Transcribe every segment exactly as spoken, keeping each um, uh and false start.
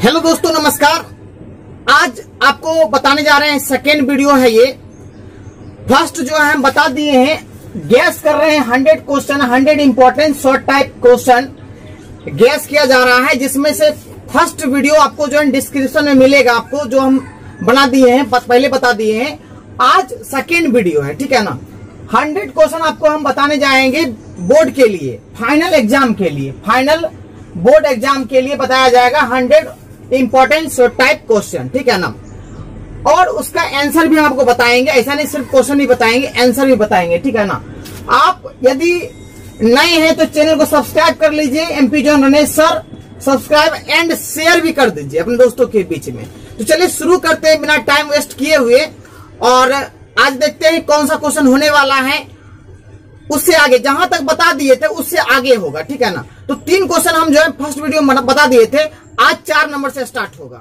Hello दोस्तों, नमस्कार। आज आपको बताने जा रहे हैं, सेकेंड वीडियो है ये। फर्स्ट जो है हम बता दिए हैं, गैस कर रहे हैं hundred question, hundred important short type question guess किया जा रहा है, जिसमें से फर्स्ट वीडियो आपको जो है डिस्क्रिप्शन में मिलेगा, आपको जो हम बना दिए हैं, पहले बता दिए हैं। आज सेकेंड वीडियो है, ठीक है ना। हंड्रेड क्वेश्चन आपको हम बताने जाएंगे बोर्ड के लिए, फाइनल एग्जाम के लिए, फाइनल बोर्ड एग्जाम के लिए बताया जाएगा hundred important short type question, ठीक है ना। और उसका आंसर भी हम आपको बताएंगे, ऐसा नहीं सिर्फ क्वेश्चन ही बताएंगे, आंसर भी बताएंगे, ठीक है ना। आप यदि नए हैं तो चैनल को सब्सक्राइब कर लीजिए, एमपी जॉन रनेश सर, सब्सक्राइब एंड शेयर भी कर दीजिए अपने दोस्तों के बीच में। तो चलिए शुरू करते हैं बिना टाइम वेस्ट किए हुए, और आज देखते हैं कौन सा क्वेश्चन होने वाला है। उससे आगे जहां तक बता दिए थे उससे आगे होगा, ठीक है ना। तो तीन क्वेश्चन हम जो है फर्स्ट वीडियो में बता दिए थे, आज चार नंबर से स्टार्ट होगा।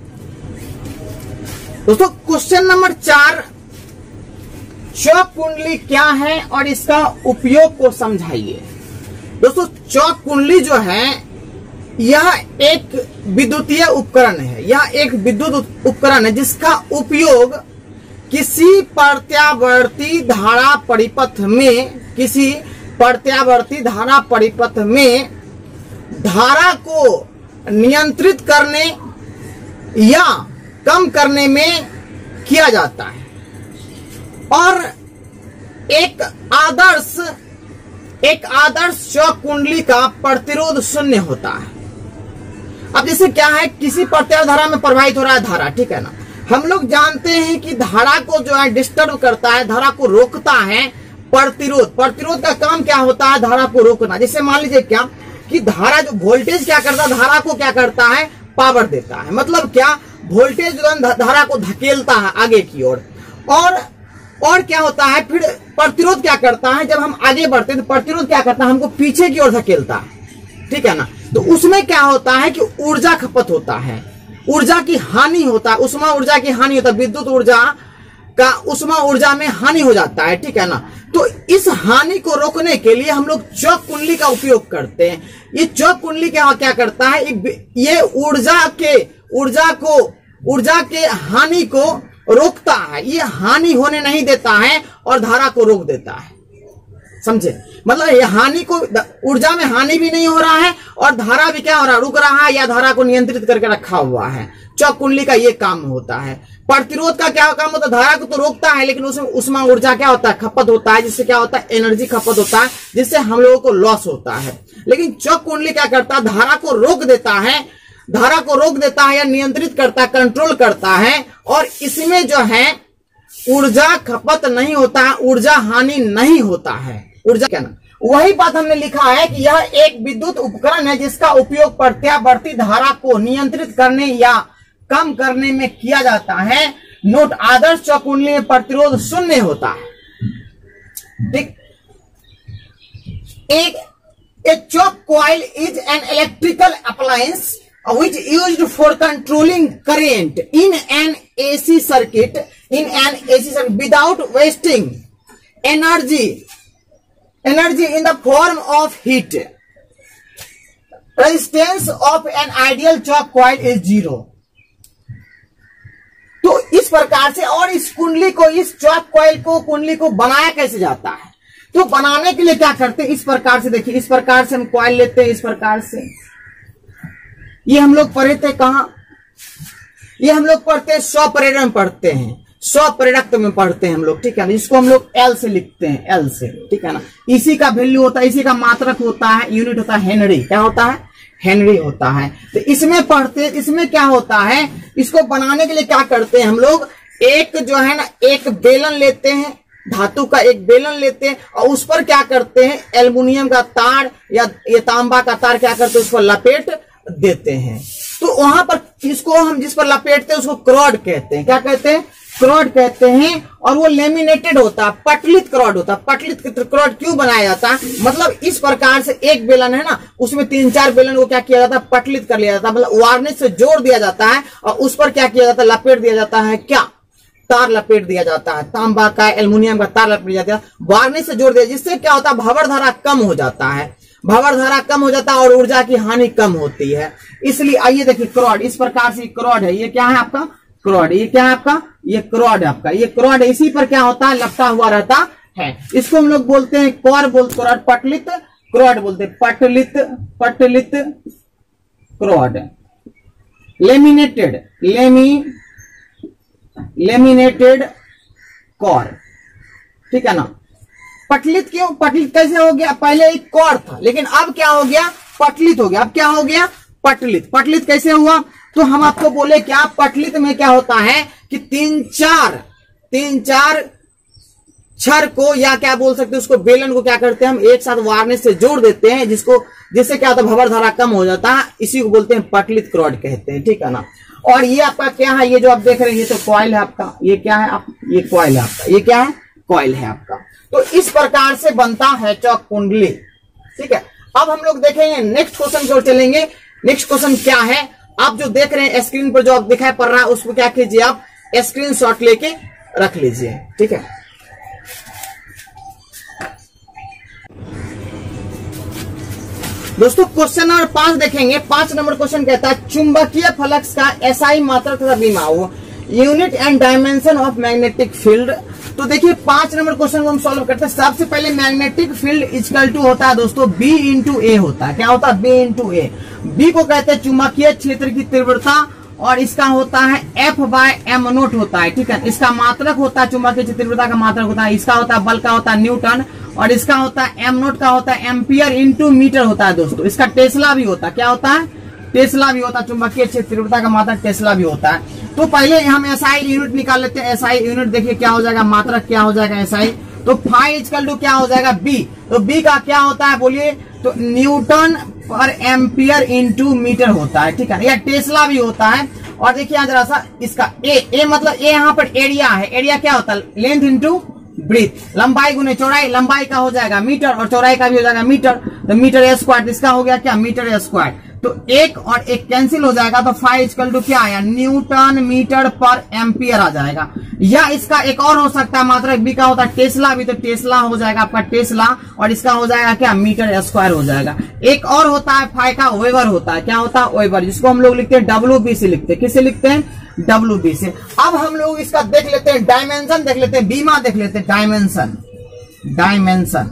दोस्तों क्वेश्चन नंबर चार, चौक कुंडली क्या है और इसका उपयोग को समझाइए। दोस्तों चौक कुंडली जो है यह एक विद्युतीय उपकरण है, यह एक विद्युत उपकरण है जिसका उपयोग किसी प्रत्यावर्ती धारा परिपथ में, किसी प्रत्यावर्ती धारा परिपथ में धारा को नियंत्रित करने या कम करने में किया जाता है, और एक आदर्श एक आदर्श चौक कुंडली का प्रतिरोध शून्य होता है। अब जैसे क्या है, किसी प्रत्यावर्ती धारा में प्रवाहित हो रहा है धारा, ठीक है ना। हम लोग जानते हैं कि धारा को जो है डिस्टर्ब करता है, धारा को रोकता है प्रतिरोध। प्रतिरोध का काम क्या होता है, धारा को रोकना। जैसे मान लीजिए क्या कि धारा जो वोल्टेज क्या करता है, धारा को क्या करता है, पावर देता है। मतलब क्या, वोल्टेज जो है धारा को धकेलता है आगे की ओर, और, और और क्या होता है, फिर प्रतिरोध क्या करता है, जब हम आगे बढ़ते हैं तो प्रतिरोध क्या करता है, हमको पीछे की ओर धकेलता है, ठीक है ना। तो उसमें क्या होता है कि ऊर्जा खपत होता है, ऊर्जा की हानि होता है, उष्मा ऊर्जा की हानि होता है, विद्युत ऊर्जा का उष्मा ऊर्जा में हानि हो जाता है, ठीक है ना। तो इस हानि को रोकने के लिए हम लोग चौक कुंडली का उपयोग करते हैं। ये चौक कुंडली क्या क्या करता है, ये ऊर्जा के ऊर्जा को ऊर्जा के हानि को रोकता है, ये हानि होने नहीं देता है और धारा को रोक देता है, समझे। मतलब ये हानि को, ऊर्जा में हानि भी नहीं हो रहा है और धारा भी क्या हो रहा है, रुक रहा है, या धारा को नियंत्रित करके रखा हुआ है। चौक कुंडली का ये काम होता है। प्रतिरोध का क्या काम होता है, धारा को तो रोकता है, लेकिन उसमें उष्मा ऊर्जा क्या होता है, खपत होता है, जिससे क्या होता है, एनर्जी खपत होता है, जिससे हम लोगों को लॉस होता है। लेकिन चौक कुंडली क्या करता है, धारा को रोक देता है, धारा को रोक देता है या नियंत्रित करता है, कंट्रोल करता है, और इसमें जो है ऊर्जा खपत नहीं होता है, ऊर्जा हानि नहीं होता है। ऊर्जा क्या ना, वही बात हमने लिखा है कि यह एक विद्युत उपकरण है जिसका उपयोग प्रत्यावर्ती धारा को नियंत्रित करने या कम करने में किया जाता है। नोट, आदर्श चौक कुंडली में प्रतिरोध शून्य होता है, ठीक। एक A choke coil is an electrical appliance which used for controlling current in an A C circuit, in an A C circuit without wasting energy, energy in the form of heat. Resistance of an ideal choke coil is zero. तो इस प्रकार से, और इस कुंडली को, इस चौक coil को, कुंडली को बनाया कैसे जाता है, तो बनाने के लिए क्या करते हैं, इस प्रकार से देखिए, इस प्रकार से हम कॉइल लेते हैं, इस प्रकार से। ये हम लोग पढ़े थे कहां, ये हम लोग पढ़ते हैं सौ प्रेरक में पढ़ते हैं, सौ प्रेरक में पढ़ते हैं हम लोग, ठीक है ना। इसको हम लोग एल से लिखते हैं, एल से, ठीक है ना। इसी का वैल्यू होता है, इसी का मात्रक होता है, यूनिट होता है हेनरी। क्या होता है, हेनरी होता है। तो इसमें पढ़ते, इसमें क्या होता है, इसको बनाने के लिए क्या करते हैं हम लोग, एक जो है ना, एक बेलन लेते हैं, धातु का एक बेलन लेते हैं, और उस पर क्या करते हैं, एल्युमिनियम का तार या ये तांबा का तार क्या करते हैं, उसको लपेट देते हैं। तो वहां पर इसको हम जिस पर लपेटते हैं उसको क्रॉड कहते हैं। क्या कहते हैं, क्रॉड कहते हैं। और वो लेमिनेटेड होता है, पटलित क्रॉड होता है। पटलित क्रॉड क्यों बनाया जाता है, मतलब इस प्रकार से एक बेलन है ना, उसमें तीन चार बेलन को क्या किया जाता है, पटलित कर लिया जाता है, मतलब वार्निश से जोड़ दिया जाता है, और उस पर क्या किया जाता है, लपेट दिया जाता है, क्या, तार लपेट दिया जाता है, तांबा का एल्युमिनियम का तार लपेट दिया जाता है, वार्निश से जोड़ दिया, जिससे क्या होता है, भंवर धारा कम हो जाता है। भंवर धारा कम हो जाता है और ऊर्जा की हानि कम होती है। इसलिए आइए देखिए क्रॉड, इस प्रकार से क्रॉड है, ये क्या है आपका क्रॉड, ये क्या है आपका, ये क्रॉड है आपका, ये क्रॉड है, इसी पर क्या होता है लपटा हुआ रहता है। इसको हम लोग बोलते हैं कौर बोलते क्रॉड, पटलित क्रॉड बोलते हैं, पटलित पटलित क्रॉड, लेमिनेटेड लेमी लेमिनेटेड कौर, ठीक है ना। पटलित क्यों, पटलित कैसे हो गया, पहले एक कौर था लेकिन अब क्या हो गया, पटलित हो गया। अब क्या हो गया, पटलित। पटलित कैसे हुआ, तो हम आपको बोले क्या, पटलित में क्या होता है कि तीन चार तीन चार छर को या क्या बोल सकते हैं उसको, बेलन को क्या करते हैं हम एक साथ वार्निश से जोड़ देते हैं, जिसको जिससे क्या होता है भंवर धारा कम हो जाता है, इसी को बोलते हैं पटलित क्रॉड कहते हैं, ठीक है ना। और ये आपका क्या है, ये जो आप देख रहे हैं ये तो कॉइल है आपका, ये क्या है आप, ये कॉइल है आपका, ये क्या है कॉइल है आपका। तो इस प्रकार से बनता है चौक कुंडली, ठीक है। अब हम लोग देखेंगे नेक्स्ट क्वेश्चन की ओर चलेंगे। नेक्स्ट क्वेश्चन क्या है, आप जो देख रहे हैं स्क्रीन पर जो आप दिखाई पड़ रहा है उसको क्या कीजिए, आप स्क्रीन शॉट लेके रख लीजिए, ठीक है। दोस्तों क्वेश्चन नंबर पांच देखेंगे। पांच नंबर क्वेश्चन कहता है चुंबकीय फ्लक्स का एसआई मात्रा तथा विमाओ, unit and dimension of magnetic field. तो देखिए पांच नंबर क्वेश्चन को हम सॉल्व करते हैं। सबसे पहले मैग्नेटिक फील्ड इक्वल टू होता है दोस्तों बी इंटू ए होता है, क्या होता है बी इंटू ए। बी को कहते हैं चुंबकीय क्षेत्र की तीव्रता और इसका होता है एफ बाय एम नोट होता है, ठीक है। इसका मात्रक होता है चुंबकीय तीव्रता का मात्रक होता है, इसका होता है बल का होता है न्यूटन और इसका होता है एम नोट का होता है एम्पियर इंटू मीटर होता है दोस्तों। इसका टेस्ला भी होता है, क्या होता है टेस्ला भी होता है, चुंबकीय क्षेत्र तीव्रता का मात्रक टेस्ला भी होता है। तो पहले हम एसआई यूनिट निकाल लेते हैं। एसआई यूनिट देखिए क्या हो जाएगा, मात्रक क्या हो जाएगा एसआई, तो फाइव इक्वल टू क्या हो जाएगा बी। तो बी का क्या होता है बोलिए, तो न्यूटन पर एम्पियर इंटू मीटर होता है, ठीक है। या टेस्ला भी होता है। और देखिए जरा सा इसका ए ए मतलब ए यहाँ पर एरिया है, एरिया क्या होता है लेंथ इंटू ब्रीथ, लंबाई गुने चौड़ाई, लंबाई का हो जाएगा मीटर और चौड़ाई का भी हो जाएगा मीटर, तो मीटर स्क्वायर, इसका हो गया क्या मीटर स्क्वायर। तो एक और एक कैंसिल हो जाएगा तो फाइव इक्वल टू क्या आया न्यूटन मीटर पर एम्पियर आ जाएगा। या इसका एक और हो सकता है मात्रक बी का होता है टेस्ला भी, तो टेस्ला हो जाएगा आपका टेस्ला और इसका हो जाएगा क्या मीटर स्क्वायर हो जाएगा। एक और होता है फाइव का वेबर होता है, क्या होता है वेबर, जिसको हम लोग लिखते हैं डब्ल्यू बी से लिखते हैं, किससे लिखते हैं डब्ल्यू बी से। अब हम लोग इसका देख लेते हैं डायमेंशन, देख लेते हैं बीमा, देख लेते हैं डायमेंशन। डायमेंशन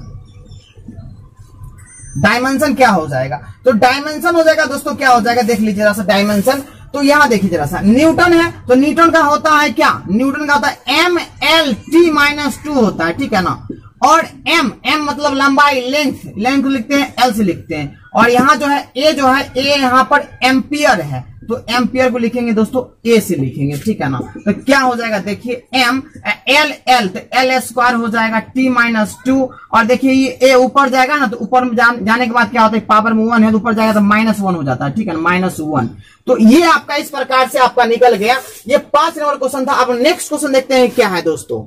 डायमेंशन क्या हो जाएगा, तो डायमेंशन हो जाएगा दोस्तों क्या हो जाएगा देख लीजिए जरा सा डायमेंशन। तो यहां देखिए जरा सा न्यूटन है तो न्यूटन का होता है क्या, न्यूटन का होता है M L T minus two होता है, ठीक है ना। और एम एम मतलब लंबाई लेंथ, लेंथ लिखते हैं एल से लिखते हैं। और यहाँ जो है ए जो है ए यहाँ पर एम्पियर है, तो एम्पियर को लिखेंगे दोस्तों ए से लिखेंगे, ठीक है ना। तो क्या हो जाएगा देखिए एम एल एल तो एल स्क्वायर हो जाएगा टी माइनस टू। और देखिए ये ए ऊपर जाएगा ना, तो ऊपर में जान, जाने के बाद क्या होता है पावर में वन है तो ऊपर जाएगा तो माइनस वन हो जाता है, ठीक है ना, माइनस वन। तो ये आपका इस प्रकार से आपका निकल गया। ये पांच नंबर क्वेश्चन था। अब नेक्स्ट क्वेश्चन देखते हैं क्या है दोस्तों।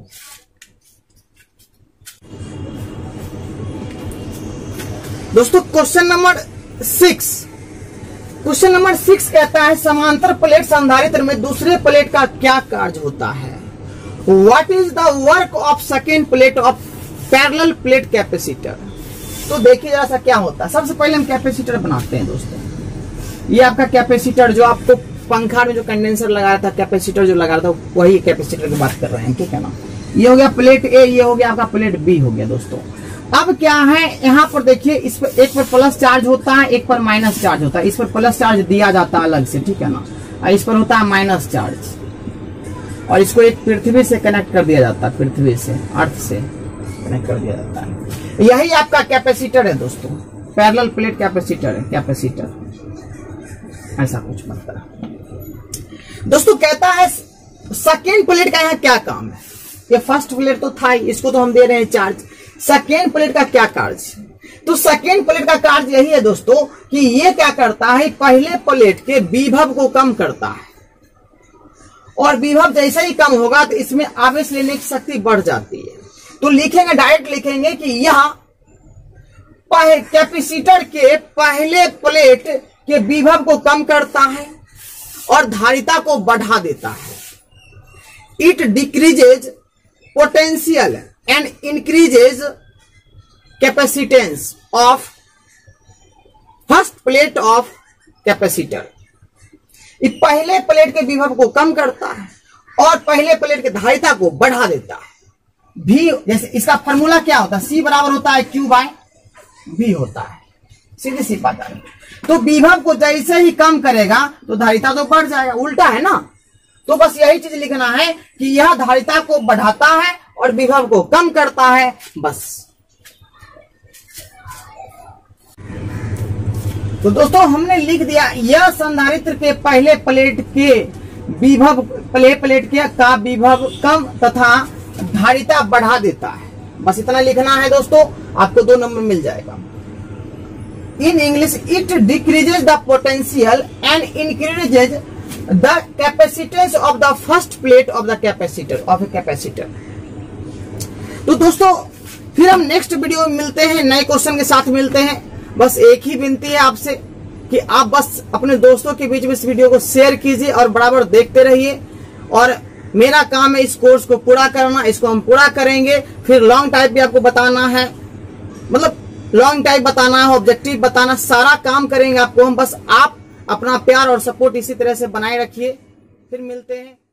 दोस्तों question number six question number six कहता है समांतर प्लेट संधारित्र में दूसरे प्लेट का क्या कार्य होता है। What is the work of second plate of parallel plate capacitor. तो देखिए जरा सा क्या होता है। सबसे पहले हम कैपेसिटर बनाते हैं दोस्तों। ये आपका कैपेसिटर जो आपको पंखा में जो कंडेंसर लगाया था, कैपेसिटर जो लगा था वही कैपेसिटर की बात कर रहे हैं, ठीक है ना। ये हो गया प्लेट ए, ये हो गया आपका प्लेट बी हो गया दोस्तों। अब क्या है यहाँ पर देखिए इस पर एक पर प्लस चार्ज होता है, एक पर माइनस चार्ज होता है। इस पर प्लस चार्ज दिया जाता है अलग से, ठीक है ना, और इस पर होता है माइनस चार्ज। और इसको एक पृथ्वी से कनेक्ट कर दिया जाता है, पृथ्वी से अर्थ से कनेक्ट कर दिया जाता है। यही आपका कैपेसिटर है दोस्तों, पैरेलल प्लेट कैपेसिटर है, कैपेसिटर ऐसा कुछ बनता है दोस्तों। कहता है सेकेंड प्लेट का यहाँ क्या काम है। ये फर्स्ट प्लेट तो था, इसको तो हम दे रहे हैं चार्ज। सेकेंड प्लेट का क्या कार्य, तो सेकेंड प्लेट का कार्य यही है दोस्तों कि ये क्या करता है पहले प्लेट के विभव को कम करता है। और विभव जैसे ही कम होगा तो इसमें आवेश लेने की शक्ति बढ़ जाती है। तो लिखेंगे डायरेक्ट लिखेंगे कि यह कैपेसिटर के पहले प्लेट के विभव को कम करता है और धारिता को बढ़ा देता है। It decreases potential and increases capacitance of first plate of capacitor. ये पहले प्लेट के विभव को कम करता है और पहले प्लेट की धारिता को बढ़ा देता है। भी जैसे इसका फॉर्मूला क्या होता है, सी बराबर होता है क्यू बाय वी होता है, सीधी सी बात है। तो विभव को जैसे ही कम करेगा तो धारिता तो बढ़ जाएगा, उल्टा है ना। तो बस यही चीज लिखना है कि यह धारिता को बढ़ाता है और विभव को कम करता है, बस। तो दोस्तों हमने लिख दिया, यह संधारित्र के पहले प्लेट के विभव पहले प्लेट के का विभव कम तथा धारिता बढ़ा देता है। बस इतना लिखना है दोस्तों, आपको दो नंबर मिल जाएगा। In English, it decreases the potential and increases the capacitance of the first plate of the capacitor of a capacitor. तो दोस्तों फिर हम नेक्स्ट वीडियो में मिलते हैं, नए क्वेश्चन के साथ मिलते हैं। बस एक ही विनती है आपसे कि आप बस अपने दोस्तों के बीच में इस वीडियो को शेयर कीजिए और बराबर देखते रहिए। और मेरा काम है इस कोर्स को पूरा करना, इसको हम पूरा करेंगे। फिर लॉन्ग टाइप भी आपको बताना है, मतलब लॉन्ग टाइप बताना है, ऑब्जेक्टिव बताना, सारा काम करेंगे आपको हम। बस आप अपना प्यार और सपोर्ट इसी तरह से बनाए रखिए। फिर मिलते हैं।